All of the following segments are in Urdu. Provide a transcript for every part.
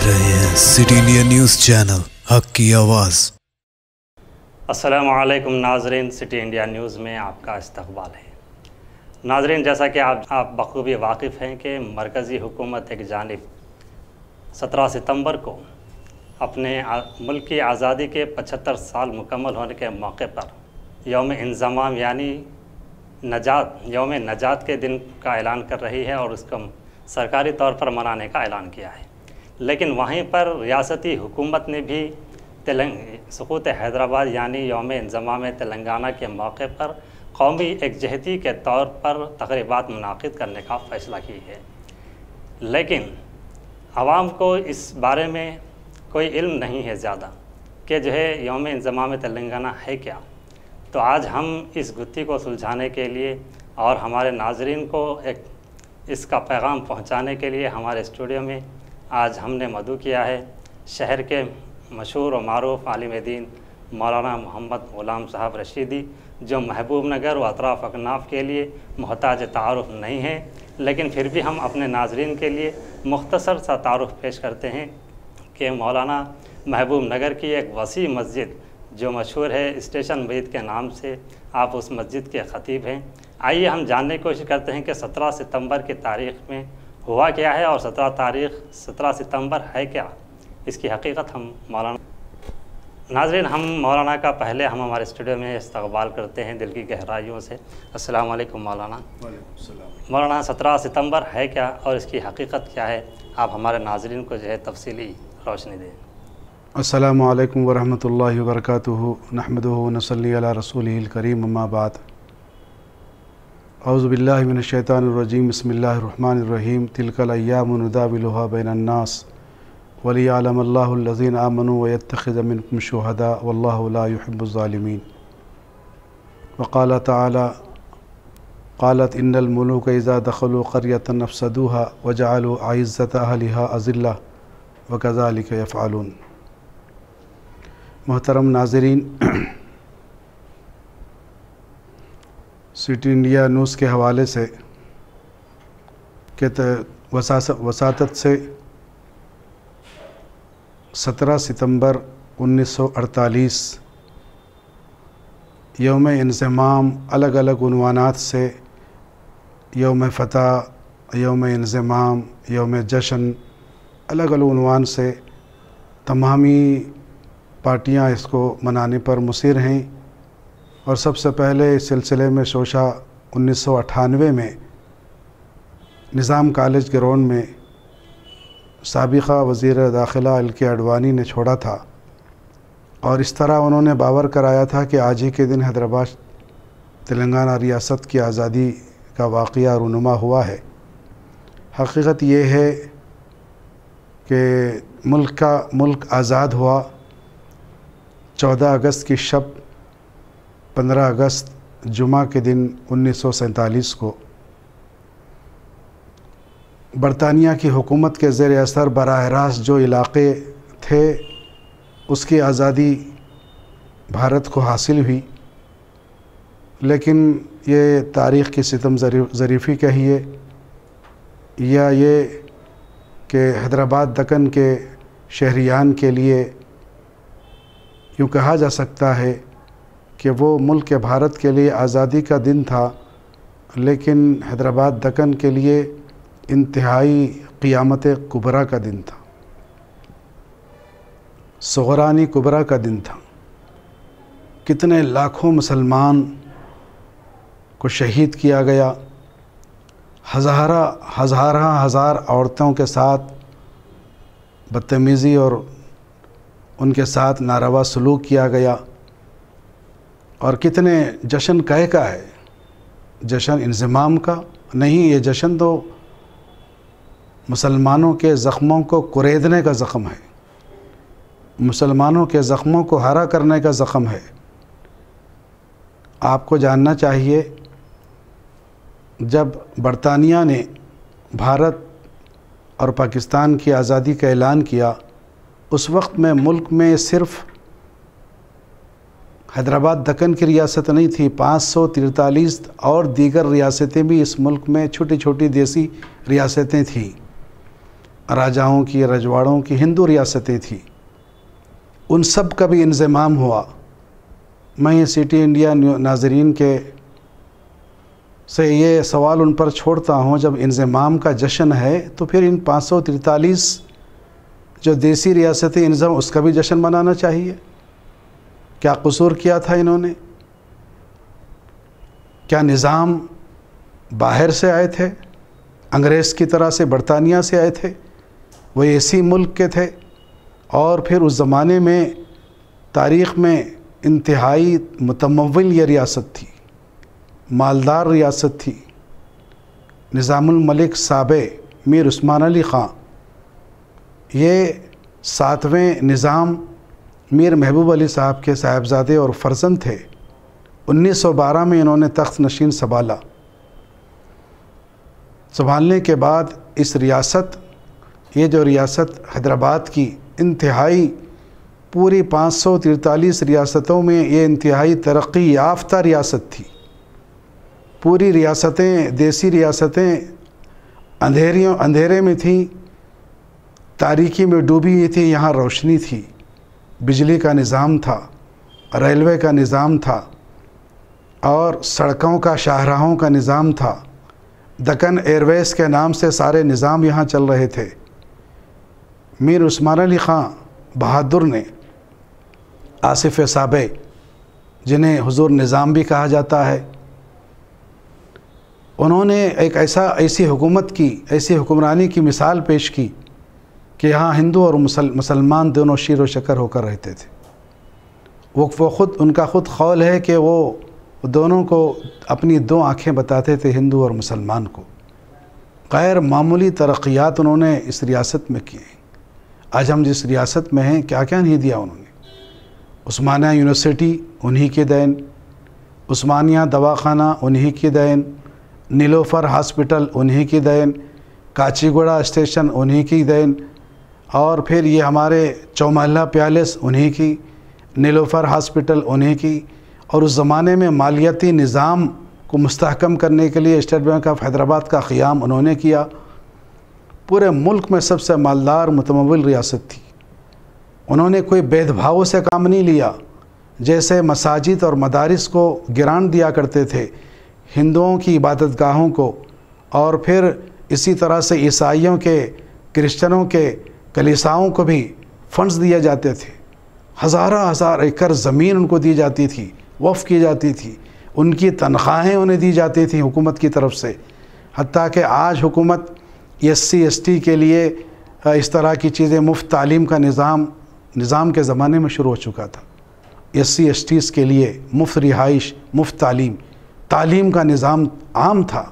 देख रहे हैं सिटी इंडिया न्यूज़ चैनल, हक की आवाज़। अस्सलामु अलैकुम नाज़रीन, सिटी इंडिया न्यूज़ में आपका इस्तक़बाल है। नाज़रीन, जैसा कि आप बखूबी वाकिफ़ हैं कि मरकज़ी हुकूमत एक जानिब 17 सितंबर को अपने मुल्क की आज़ादी के 75 साल मुकम्मल होने के मौके पर यौम इंज़माम यानी यौम नजात के दिन का ऐलान कर रही है और उसको सरकारी तौर पर मनाने का ऐलान किया है। लेकिन वहीं पर रियासती हुकूमत ने भी सुकूत हैदराबाद यानी यौम इंज़माम तेलंगाना के मौके पर कौमी एकजहती के तौर पर तक़रीबात मुनाक़िद करने का फ़ैसला की है। लेकिन आवाम को इस बारे में कोई इल्म नहीं है ज़्यादा कि जो है यौम इंज़माम तेलंगाना है क्या। तो आज हम इस गुत्थी को सुलझाने के लिए और हमारे नाज़रीन को एक इसका पैगाम पहुंचाने के लिए हमारे स्टूडियो में आज हमने मदऊ किया है शहर के मशहूर और मारूफ़ आलिम दीन मौलाना मोहम्मद ग़ुलाम साहब रशीदी, जो महबूब नगर व अतराफ़ अकनाफ़ के लिए मोहताज तारुफ़ नहीं है, लेकिन फिर भी हम अपने नाज़रीन के लिए मुख्तसर सा तारुफ़ पेश करते हैं कि मौलाना महबूब नगर की एक वसी मस्जिद जो मशहूर है स्टेशन मस्जिद के नाम से, आप उस मस्जिद के ख़तीब हैं। आइए हम जानने की कोशिश करते हैं कि 17 सितंबर की तारीख़ में हुआ क्या है और 17 सितंबर है क्या, इसकी हकीकत हम नाज़रीन हम मौलाना का पहले हम हमारे स्टूडियो में इस्तक़बाल करते हैं दिल की गहराइयों से। अस्सलाम वालेकुम मौलाना। मौलाना 17 सितंबर है क्या और इसकी हकीकत क्या है, आप हमारे नाज़रीन को जो है तफसीली रोशनी दें। अस्सलामु अलैकुम वरहमतुल्लाहि वबरकातुहू, नहमदुहू व नसल्ली अला रसूलिहिल करीम, अम्मा बाद। औज़ु बिल्लाहि मिनश शैतानिर रजीम, बिस्मिल्लाहिर रहमानिर रहीम। तिलकल अय्यामु नुदाविलुहा बैनन नास वलियअलमल्लाहु अल्लज़ीना आमनू व यत्तखिज़ मिनकुम शुहदा वल्लाहु ला युहिब्बुज़ ज़ालिमीन। वक़ाल तआला क़ालत इन्नल मुलूका इज़ा दख़लू क़र्यतन अफ़सदूहा वजअलू अइज़्ज़त अहलिहा अज़िल्ला व कज़ालिका यफ़अलून। मोहतरम नाज़रीन, सिटी इंडिया न्यूज़ के हवाले से वसातत से 17 सितंबर 1948 यौम इंज़माम अलग अलग उन्वानात से यौम फ़तह, यौम इंज़माम, यौम जश्न, अलग अलग उन्वान से तमामी पार्टियां इसको मनाने पर मुसिर हैं। और सबसे पहले इस सिलसिले में शोशा 1998 में निज़ाम कॉलेज ग्राउंड में साबिक़ा वज़ीर दाखिला एल.के. अडवाणी ने छोड़ा था और इस तरह उन्होंने बावर कराया था कि आज ही के दिन हैदराबाद तेलंगाना रियासत की आज़ादी का वाक़या रूनुमा हुआ है। हकीकत ये है कि मुल्क आज़ाद हुआ 14 अगस्त की शब 15 अगस्त जुमा के दिन 1947 को बरतानिया की हुकूमत के ज़ेर असर बराह रास्त जो इलाक़े थे उसकी आज़ादी भारत को हासिल हुई। लेकिन ये तारीख़ की सितम ज़रीफ़ी कहिए या ये कि हैदराबाद दक्कन के शहरियान के लिए यूँ कहा जा सकता है कि वो मुल्क भारत के लिए आज़ादी का दिन था, लेकिन हैदराबाद दक्कन के लिए इंतहाई क़ियामत कुबरा का दिन था, सुग़रानी कुबरा का दिन था। कितने लाखों मुसलमान को शहीद किया गया, हज़ार औरतों के साथ बदतमीज़ी और उनके साथ नारवा सलूक किया गया। और कितने जश्न कहे का है, जश्न इंज़माम का नहीं, ये जश्न तो मुसलमानों के ज़ख्मों को कुरेदने का ज़ख्म है, मुसलमानों के ज़ख्मों को हरा करने का ज़ख्म है। आपको जानना चाहिए, जब बरतानिया ने भारत और पाकिस्तान की आज़ादी का ऐलान किया, उस वक्त में मुल्क में सिर्फ़ हैदराबाद दक्कन की रियासत नहीं थी, 543 और दीगर रियासतें भी इस मुल्क में छोटी छोटी देसी रियासतें थीं। راجاؤں کی رجواڑوں کی ہندو ریاستیں تھیں، ان سب کا بھی انضمام ہوا۔ میں یہ سٹی انڈیا ناظرین کے سے یہ سوال ان پر چھوڑتا ہوں، جب انضمام کا جشن ہے تو پھر ان 543 جو دیسی ریاستیں انضمام اس کا بھی جشن منانا چاہیے۔ کیا قصور کیا تھا انہوں نے؟ کیا نظام باہر سے آئے تھے؟ انگریز کی طرح سے برطانیہ سے آئے تھے؟ وہ اسی ملک کے تھے؟ اور پھر اس زمانے میں تاریخ میں انتہائی متمول یہ ریاست تھی، مالدار ریاست تھی۔ نظام الملک سابع میر عثمان علی خان یہ 7ویں نظام میر محبوب علی صاحب کے صاحبزادے اور فرزند تھے۔ 1912 میں انہوں نے تخت نشین سنبھالا۔ سنبھالنے کے بعد اس ریاست، یہ جو ریاست حیدرآباد کی انتہائی پوری 543 ریاستوں میں یہ انتہائی ترقی یافتہ ریاست تھی۔ پوری ریاستیں، دیسی ریاستیں اندھیرے میں تھیں، تاریکی میں ڈوبی ہوئی تھی، یہاں روشنی تھی، بجلی کا نظام تھا، ریلوے کا نظام تھا، اور سڑکوں کا، شاہراہوں کا نظام تھا۔ دکن ایئر ویز کے نام سے سارے نظام یہاں چل رہے تھے۔ میر عثمان علی خان بہادر نے، آصف سابع جنہیں حضور نظام بھی کہا جاتا ہے، انہوں نے ایک ایسی حکومت کی، ایسی حکمرانی کی مثال پیش کی کہ یہاں ہندو اور مسلمان دونوں شیر و شکر ہو کر رہتے تھے۔ وہ خود، ان کا خود قول ہے کہ وہ دونوں کو اپنی 2 آنکھیں بتاتے تھے، ہندو اور مسلمان کو۔ غیر معمولی ترقیات انہوں نے اس ریاست میں کی ہیں۔ آج ہم جس ریاست میں ہیں، کیا کیا نہیں دیا انہوں نے۔ عثمانیہ یونیورسٹی انہی کی دین، عثمانیہ دواخانہ انہی کی دین، نیلوفر ہاسپٹل انہی کی دین، کاچی گوڑا اسٹیشن انہی کی دین، اور پھر یہ ہمارے چومحلہ پیالس انہی کی، نیلوفر ہاسپٹل انہی کی۔ اور اس زمانے میں مالیاتی نظام کو مستحکم کرنے کے لیے اسٹیٹ بینک آف حیدرآباد کا قیام انہوں نے کیا۔ پورے ملک میں سب سے مالدار متمول ریاست تھی۔ انہوں نے کوئی بید بھاؤ سے کام نہیں لیا، جیسے مساجد اور مدارس کو گرانٹ دیا کرتے تھے، ہندوؤں کی عبادت گاہوں کو، اور پھر اسی طرح سے عیسائیوں کے، کرسچنوں کے کلیساؤں کو بھی فنڈز دیے جاتے تھے۔ ہزار ایکڑ زمین ان کو دی جاتی تھی، وقف کی جاتی تھی، ان کی تنخواہیں انہیں دی جاتی تھیں حکومت کی طرف سے۔ حتیٰ کہ آج حکومت SC ST کے لیے اس طرح کی چیزیں، مفت تعلیم کا نظام کے زمانے میں شروع ہو چکا تھا۔ SC STs کے لیے مفت رہائش، مفت تعلیم کا نظام عام تھا۔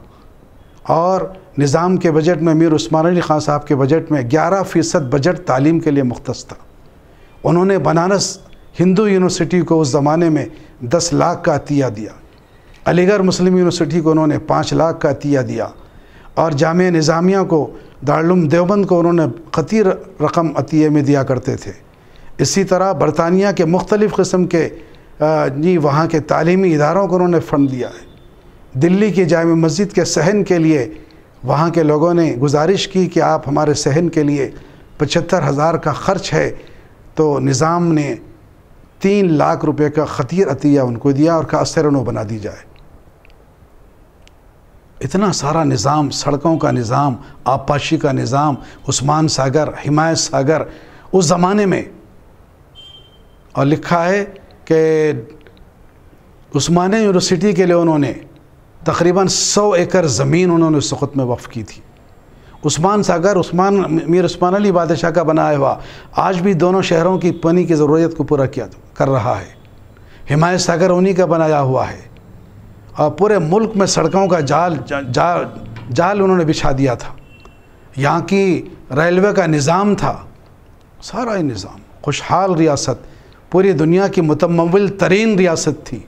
اور نظام کے بجٹ میں، میر عثمان علی خان صاحب کے بجٹ میں 11% بجٹ تعلیم کے لیے مختص تھا۔ انہوں نے بنارس ہندو یونیورسٹی کو اس زمانے میں 10 لاکھ کا عطیہ دیا، علی گڑھ مسلم یونیورسٹی کو انہوں نے 5 لاکھ کا عطیہ دیا، اور جامعہ نظامیہ کو، دارالعلوم دیوبند کو انہوں نے خطیر رقم عطیے میں دیا کرتے تھے۔ اسی طرح برطانیہ کے مختلف قسم کے وہاں کے تعلیمی اداروں کو انہوں نے فنڈ دیا ہے۔ دلی کی جامع مسجد کے صحن کے لیے وہاں کے لوگوں نے گزارش کی کہ آپ ہمارے صحن کے لیے 75,000 کا خرچ ہے، تو نظام نے 3 لاکھ روپے کا خطیر عطیہ ان کو دیا اور کہا سرنو بنا دی جائے۔ اتنا سارا نظام، سڑکوں کا نظام، آبپاشی کا نظام، عثمان ساگر، حمایت ساگر اس زمانے میں، اور لکھا ہے کہ عثمانیہ یونیورسٹی کے لیے انہوں نے تقریباً 100 ایکڑ زمین انہوں نے اس وقت میں وقف کی تھی۔ عثمان ساگر میر عثمان علی بادشاہ کا بنایا ہوا آج بھی دونوں شہروں کی پانی کی ضرورت کو پورا کر رہا ہے۔ حمایت ساگر انہی کا بنایا ہوا ہے، اور پورے ملک میں سڑکوں کا جال انہوں نے بچھا دیا تھا۔ یہاں کی ریلوے کا نظام تھا، سارا ہی نظام، خوشحال ریاست، پوری دنیا کی متمول ترین ریاست تھی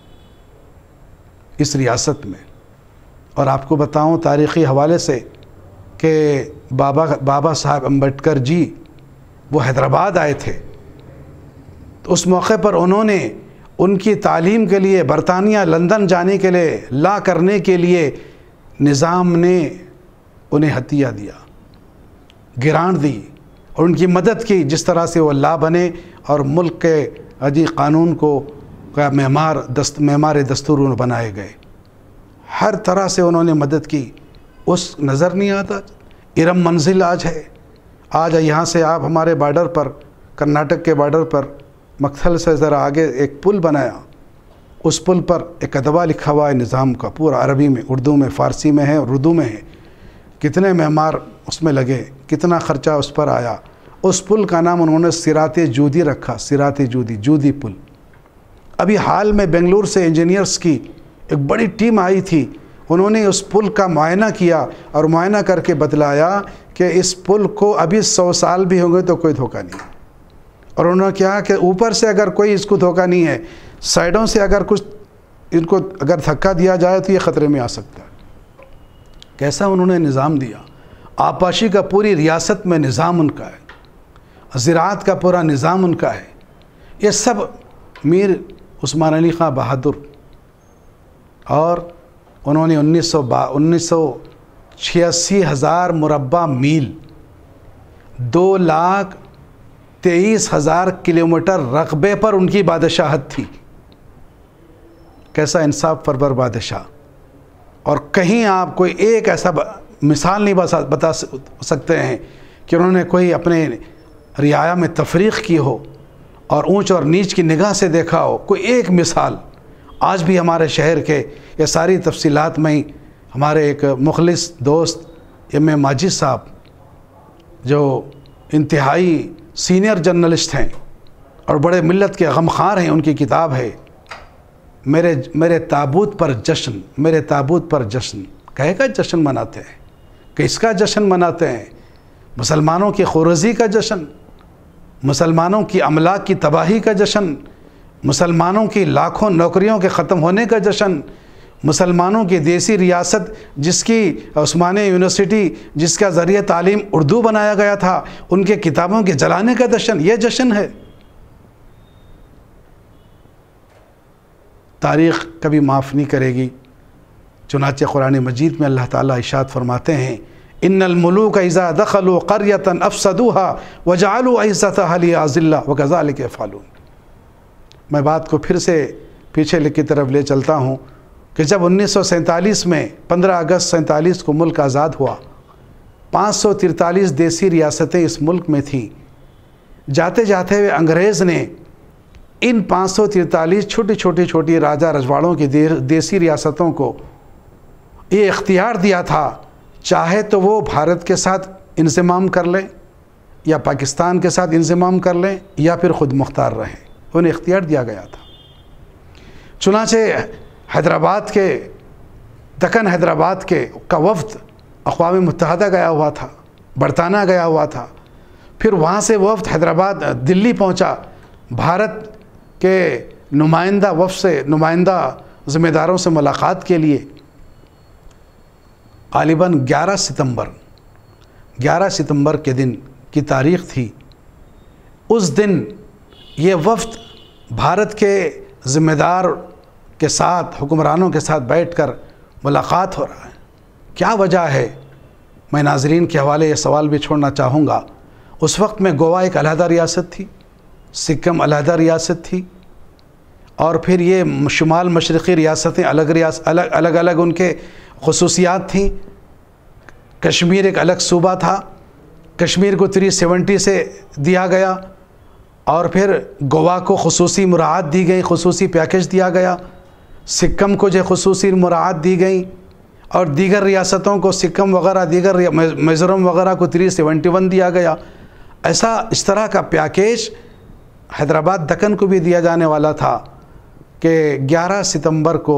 اس ریاست میں۔ اور آپ کو بتاؤں تاریخی حوالے سے کہ بابا صاحب امبیڈکر جی وہ حیدرآباد آئے تھے، تو اس موقع پر انہوں نے ان کی تعلیم کے لیے برطانیہ لندن جانے کے لیے لا کرنے کے لیے نظام نے انہیں عطیہ دیا۔ گرانٹ دی اور ان کی مدد کی، جس طرح سے وہ لا بنے اور ملک کے عجیب قانون کو معمار دستور بنائے گئے۔ ہر طرح سے انہوں نے مدد کی، اس نظر نہیں آتا۔ ارم منزل آج ہے، آج یہاں سے آپ ہمارے بارڈر پر، کرناٹک کے بارڈر پر مکتھل سے ذرا آگے ایک پل بنایا، اس پل پر ایک ادبا لکھا ہوا ہے نظام کا، پورا عربی میں، اردو میں، فارسی میں ہے اور اردو میں ہے۔ کتنے معمار اس میں لگے، کتنا خرچہ اس پر آیا۔ اس پل کا نام انہوں نے صراط جودی رکھا، صراط جودی، جودی پل۔ ابھی حال میں بنگلور سے انجینئرز کی ایک بڑی ٹیم آئی تھی، انہوں نے اس پل کا معائنہ کیا اور معائنہ کر کے بتلایا کہ اس پل کو ابھی 100 سال بھی ہوں گے تو کوئی دھوکہ نہیں۔ اور انہوں نے کہا کہ اوپر سے اگر کوئی اس کو دھوکہ نہیں ہے، سائڈوں سے اگر کچھ ان کو اگر دھکا دیا جائے تو یہ خطرے میں آ سکتا ہے۔ کیسا انہوں نے نظام دیا، آبپاشی کا پوری ریاست میں نظام ان کا ہے، زراعت کا پورا نظام ان کا ہے۔ یہ سب میر عثمان علی خان بہادر، اور انہوں نے 1986,000 مربع میل، 2,23,000 کلومیٹر رقبے پر ان کی بادشاہت تھی۔ کیسا انصاف پرور بادشاہ! اور کہیں آپ کوئی ایک ایسا مثال نہیں بتا سکتے ہیں کہ انہوں نے کوئی اپنے رعایا میں تفریق کی ہو اور اونچ اور نیچ کی نگاہ سے دیکھا ہو، کوئی ایک مثال۔ آج بھی ہمارے شہر کے یہ ساری تفصیلات میں ہمارے ایک مخلص دوست ایم اے ماجد صاحب، جو انتہائی سینئر جرنلسٹ ہیں اور بڑے ملت کے غمخوار ہیں، ان کی کتاب ہے میرے تابوت پر جشن، میرے تابوت پر جشن۔ کہے کا جشن مناتے ہیں، کس کا جشن مناتے ہیں؟ مسلمانوں کی خورزی کا جشن، مسلمانوں کی املاک کی تباہی کا جشن، مسلمانوں کی لاکھوں نوکریوں کے ختم ہونے کا جشن، مسلمانوں کی دیسی ریاست جس کی عثمانیہ یونیورسٹی جس کا ذریعہ تعلیم اردو بنایا گیا تھا، ان کے کتابوں کے جلانے کا جشن، یہ جشن ہے۔ تاریخ کبھی معاف نہیں کرے گی۔ چنانچہ قرآن مجید میں اللہ تعالیٰ ارشاد فرماتے ہیں، ان الملوک اذا دخلوا قریۃ افسدوها وجعلوا اعزتها اذلہ وکذلک یفعلون۔ میں بات کو پھر سے پیچھے کی طرف لے چلتا ہوں کہ جب 1947 میں 15 اگست 47 کو ملک آزاد ہوا، 543 دیسی ریاستیں اس ملک میں تھیں۔ جاتے جاتے ہوئے انگریز نے ان 543 چھوٹی راجہ رجواڑوں کی دیسی ریاستوں کو یہ اختیار دیا تھا، چاہے تو وہ بھارت کے ساتھ انضمام کر لیں یا پاکستان کے ساتھ انضمام کر لیں یا پھر خود مختار رہیں، انہیں اختیار دیا گیا تھا۔ چنانچہ حیدرآباد کے دکن حیدرآباد کا وفد اقوام متحدہ گیا ہوا تھا، برطانیہ گیا ہوا تھا، پھر وہاں سے وفد حیدرآباد دلی پہنچا، بھارت کے نمائندہ وفد سے، نمائندہ ذمہ داروں سے ملاقات کے لیے۔ غالباً 11 ستمبر کے دن کی تاریخ تھی۔ اس دن یہ وفد بھارت کے ذمہ دار کے ساتھ، حکمرانوں کے ساتھ بیٹھ کر ملاقات ہو رہا ہے۔ کیا وجہ ہے؟ میں ناظرین کے حوالے یہ سوال بھی چھوڑنا چاہوں گا۔ اس وقت میں گوا ایک علیحدہ ریاست تھی، سکم علیحدہ ریاست تھی، اور پھر یہ شمال مشرقی ریاستیں الگ الگ ان کے خصوصیات تھیں۔ کشمیر ایک الگ صوبہ تھا، کشمیر کو 370 سے دیا گیا، اور پھر گوا کو خصوصی مراعات دی گئی، خصوصی پیکج دیا گیا، سکم کو جو خصوصی مراعات دی گئی، اور دیگر ریاستوں کو سکم وغیرہ، دیگر میزورم وغیرہ کو 371 دیا گیا۔ اس طرح کا پیکیج حیدرآباد دکن کو بھی دیا جانے والا تھا کہ 11 ستمبر کو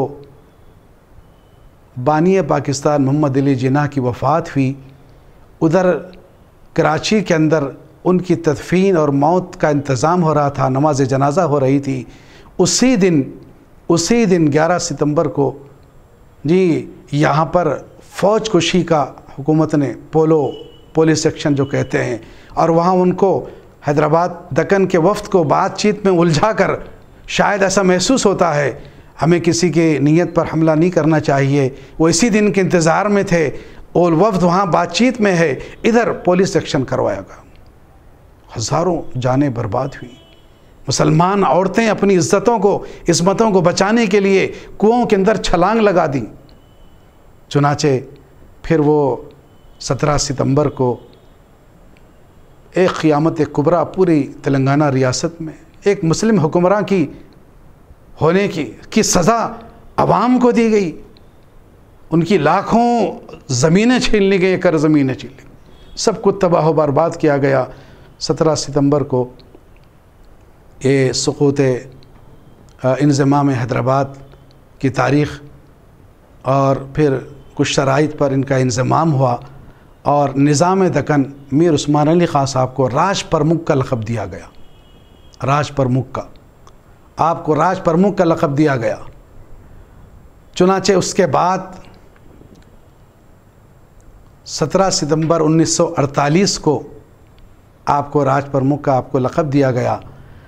بانی پاکستان محمد علی جناح کی وفات ہوئی۔ ادھر کراچی کے اندر ان کی تدفین اور موت کا انتظام ہو رہا تھا، نماز جنازہ ہو رہی تھی۔ اسی دن 11 ستمبر کو یہاں پر فوج کشی کا حکومت نے پولیس سیکشن جو کہتے ہیں، اور وہاں ان کو حیدرآباد دکن کے وفد کو بات چیت میں الجھا کر، شاید ایسا محسوس ہوتا ہے ہمیں کسی کی نیت پر حملہ نہیں کرنا چاہیے، وہ اسی دن کے انتظار میں تھے، اور وفد وہاں بات چیت میں ہے، ادھر پولیس ایکشن کروایا گیا، ہزاروں جانیں برباد ہوئی۔ مسلمان عورتیں اپنی عصمتوں کو بچانے کے لیے کنوؤں کے اندر چھلانگ لگا دیں۔ چنانچہ پھر وہ 17 ستمبر کو ایک قیامت کبریٰ پوری تلنگانہ ریاست میں ایک مسلم حکمراں کی ہونے کی سزا عوام کو دی گئی۔ ان کی لاکھوں زمینیں چھین لی گئی، ایکڑ زمینیں چھین لی گئی، سب کچھ تباہ و برباد کیا گیا۔ 17 ستمبر کو یہ سقوط انضمام حیدرآباد کی تاریخ اور پھر کچھ شرائط پر ان کا انضمام ہوا، اور نظام دکن میر عثمان علی خان صاحب کو راج پرمکھ کا لقب دیا گیا۔ راج پرمکھ کا، آپ کو راج پرمکھ کا لقب دیا گیا۔ چنانچہ اس کے بعد 17 ستمبر 1948 کو آپ کو راج پرمکھ کا آپ کو لقب دیا گیا۔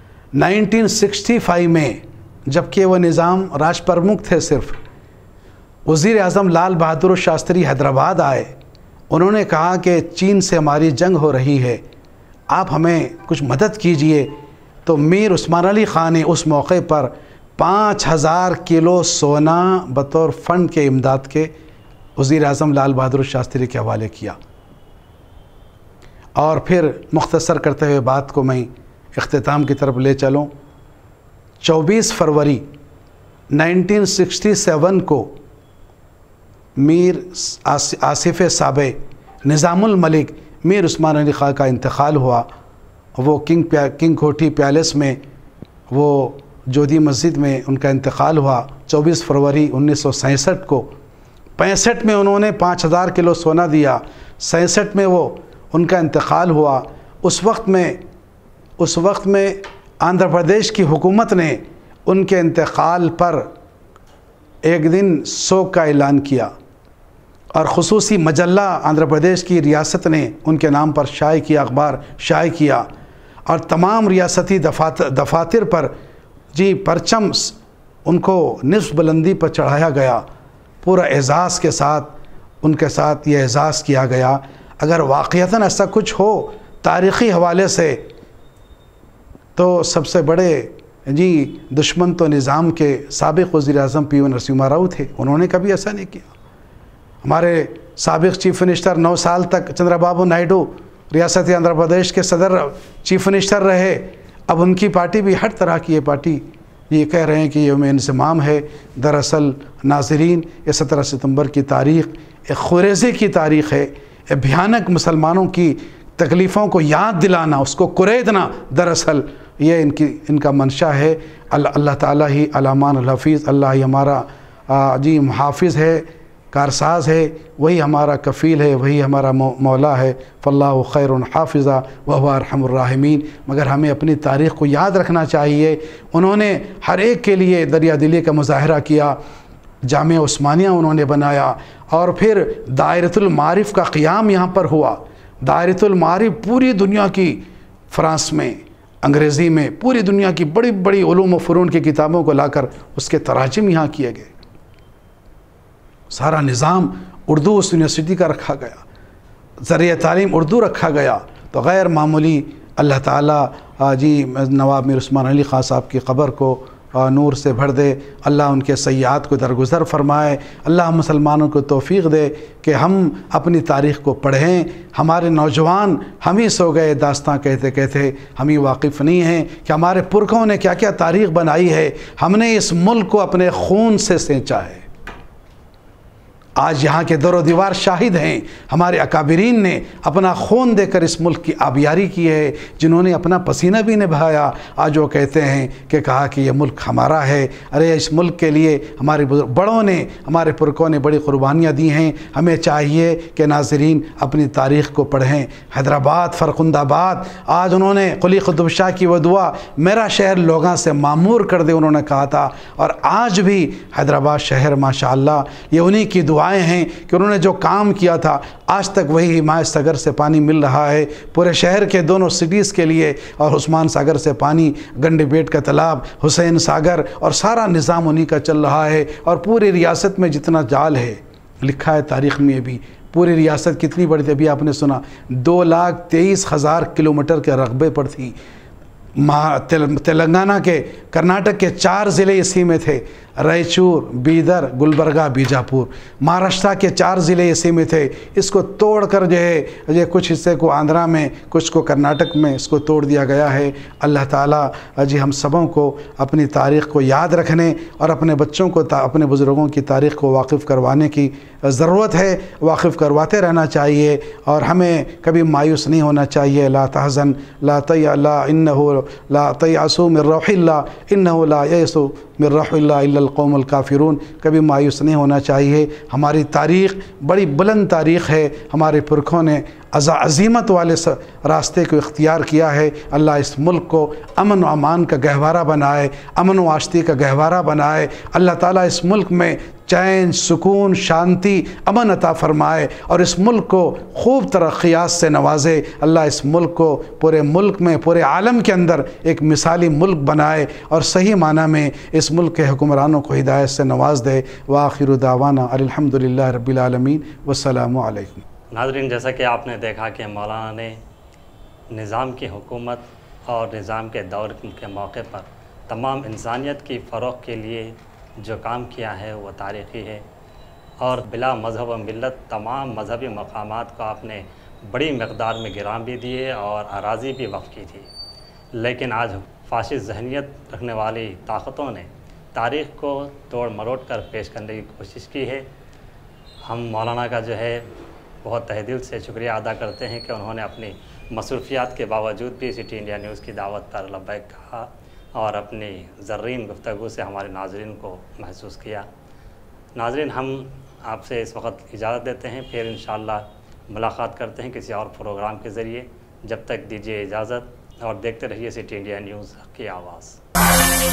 1965 میں جبکہ وہ نظام راج پرمکھ تھے، صرف وزیر اعظم لال بہادر شاستری حیدرآباد آئے، انہوں نے کہا کہ چین سے ہماری جنگ ہو رہی ہے، آپ ہمیں کچھ مدد کیجئے۔ تو میر عثمان علی خان نے اس موقع پر 5000 کلو سونا بطور فنڈ کے امداد کے وزیر اعظم لال بہادر شاستری کے حوالے کیا۔ اور پھر مختصر کرتے ہوئے بات کو میں اختتام کی طرف لے چلوں، 24 فروری 1967 کو میر آصف صابع نظام الملک میر عثمان علی خان کا انتقال ہوا۔ وہ کنگ کوٹھی پیلس میں، وہ جودھی مسجد میں ان کا انتقال ہوا 24 فروری 1967 کو۔ 65 میں انہوں نے 5000 کلو سونا دیا، 67 میں وہ ان کا انتقال ہوا۔ اس وقت میں آندھرا پردیش کی حکومت نے ان کے انتقال پر ایک دن سوگ کا اعلان کیا، اور خصوصی مجلہ آندھرا پردیش کی ریاست نے ان کے نام پر شائع کیا، اخبار شائع کیا، اور تمام ریاستی دفاتر پر پرچم ان کو نصف بلندی پر چڑھایا گیا، پورا اعزاز کے ساتھ ان کے ساتھ یہ اعزاز کیا گیا۔ اگر واقعتاً ایسا کچھ ہو تاریخی حوالے سے تو سب سے بڑے دشمن تو نظام کے سابق وزیر اعظم پی وی نرسمہا راؤ تھے، انہوں نے کبھی ایسا نہیں کیا۔ ہمارے سابق چیف منسٹر 9 سال تک چندرا بابو نائیڈو ریاست آندھرا پردیش کے صدر چیف منسٹر رہے، اب ان کی پارٹی بھی ہر طرح کی یہ پارٹی یہ کہہ رہے ہیں کہ یوم انضمام ہے۔ دراصل ناظرین، یہ 17 ستمبر کی تاریخ ایک خریزے کی تاریخ ہے، ایک بھیانک مسلمانوں کی تکلیفوں کو یاد دلانا، اس کو کریدنا، دراصل یہ ان کا منشا ہے۔ اللہ تعالیٰ ہی علامان الحفیظ، اللہ ہی ہمارا محافظ ہے، کارساز ہے، وہی ہمارا کفیل ہے، وہی ہمارا مولا ہے۔ فاللہ خیر حافظہ وہو ارحم الراحمین۔ مگر ہمیں اپنی تاریخ کو یاد رکھنا چاہیے۔ انہوں نے ہر ایک کے لیے دریا دلی کا مظاہرہ کیا، جامعہ عثمانیہ انہوں نے بنایا، اور پھر دائرۃ المعارف کا قیام یہاں پر ہوا۔ دائرۃ المعارف پوری دنیا کی، فرانس میں، انگریزی میں، پوری دنیا کی بڑی بڑی علوم و فنون کی کتابوں کو لا کر اس کے تراجم یہاں کیے گئے۔ سارا نظام اردو اس یونیورسٹی کا رکھا گیا، ذریعہ تعلیم اردو رکھا گیا۔ تو غیر معمولی اللہ تعالیٰ نواب میر عثمان علی خان صاحب کی قبر کو نور سے بھر دے، اللہ ان کے سیئات کو درگزر فرمائے، اللہ مسلمانوں کو توفیق دے کہ ہم اپنی تاریخ کو پڑھیں۔ ہمارے نوجوان ہم ہی سو گئے داستاں کہتے کہتے، ہم ہی واقف نہیں ہیں کہ ہمارے پرکھوں نے کیا کیا تاریخ بنائی ہے۔ ہم نے اس ملک کو اپنے خون سے سینچا ہے، آج یہاں کے در و دیوار شاہد ہیں، ہمارے اکابرین نے اپنا خون دے کر اس ملک کی آبیاری کی ہے، جنہوں نے اپنا پسینہ بھی نبھایا۔ آج وہ کہتے ہیں کہ کہا کہ یہ ملک ہمارا ہے، ارے اس ملک کے لیے ہمارے بڑوں نے، ہمارے پرکوں نے بڑی قربانیاں دی ہیں۔ ہمیں چاہیے کہ ناظرین اپنی تاریخ کو پڑھیں۔ حیدرآباد، فرخند آباد، آج انہوں نے قلی قطب شاہ کی وہ دعا میرا شہر لوگاں سے معمور کر دے انہوں نے کہا تھا، اور آج بھی حیدرآباد شہر ماشاءاللہ یہ انہی کی دعائیں ہیں کہ انہوں نے جو کام کیا تھا آج تک وہی ہمایت ساگر سے پانی مل رہا ہے پورے شہر کے دونوں سٹیز کے لیے، اور عثمان ساگر سے پانی، گنڈی بیٹ کا تالاب، حسین ساگر، اور سارا نظام انہی کا چل رہا ہے۔ اور پوری ریاست میں جتنا جال ہے، لکھا ہے تاریخ میں بھی، پوری ریاست کتنی بڑی تھی؟ ابھی آپ نے سنا 2,23,000 کلومیٹر کے رقبے پر تھی۔ تلنگانہ کے، کرناٹک کے 4 ضلع اسی میں تھے، رائچور، بیدر، گلبرگہ، بیجاپور۔ مہاراشٹرا کے 4 ضلع اسی میں تھے۔ اس کو توڑ کر جو ہے کچھ حصے کو آندھرا میں، کچھ کو کرناٹک میں اس کو توڑ دیا گیا ہے۔ اللہ تعالیٰ ہم سبوں کو اپنی تاریخ کو یاد رکھنے اور اپنے بچوں کو اپنے بزرگوں کی تاریخ کو واقف کروانے کی ضرورت ہے، واقف کرواتے رہنا چاہیے، اور ہمیں کبھی مایوس نہیں ہونا چاہیے۔ لا تحزن لا تیأسوا من روح اللہ انہ لا یئس من روح اللہ الا القوم الکافرون۔ کبھی مایوس نہیں ہونا چاہیے۔ ہماری تاریخ بڑی بلند تاریخ ہے، ہمارے پرکھوں نے عظیمت والے راستے کو اختیار کیا ہے۔ اللہ اس ملک کو امن و امان کا گہوارہ بنائے، امن و آشتی کا گہوارہ بنائے۔ اللہ تعالیٰ اس ملک میں چین، سکون، شانتی، امن عطا فرمائے، اور اس ملک کو خوب ترقیات سے نوازے۔ اللہ اس ملک کو پورے ملک میں، پورے عالم کے اندر ایک مثالی ملک بنائے، اور صحیح معنی میں اس ملک کے حکمرانوں کو ہدایت سے نواز دے۔ وآخر دعوانا الحمدللہ رب العالمین والسلام علیکم۔ ناظرین، جیسا کہ آپ نے دیکھا کہ مولانا نے نظام کی حکومت اور نظام کے دور کے موقع پر تمام انسانیت کی فروغ کے لیے جو کام کیا ہے وہ تاریخی ہے، اور بلا مذہب و ملت تمام مذہبی مقامات کو آپ نے بڑی مقدار میں گراں بھی دیے اور اراضی بھی وقف کی تھی۔ لیکن آج فاشسٹ ذہنیت رکھنے والی طاقتوں نے تاریخ کو توڑ مروڑ کر پیش کرنے کی کوشش کی ہے۔ ہم مولانا کا جو ہے بہت تہ دل سے شکریہ ادا کرتے ہیں کہ انہوں نے اپنی مصروفیات کے باوجود بھی سٹی انڈیا نیوز کی دعوت پر لبیک کہا اور اپنی زرین گفتگو سے ہمارے ناظرین کو محسوس کیا۔ ناظرین، ہم آپ سے اس وقت اجازت دیتے ہیں، پھر انشاءاللہ ملاقات کرتے ہیں کسی اور پروگرام کے ذریعے۔ جب تک دیجیے اجازت اور دیکھتے رہیے سٹی انڈیا نیوز کی آواز۔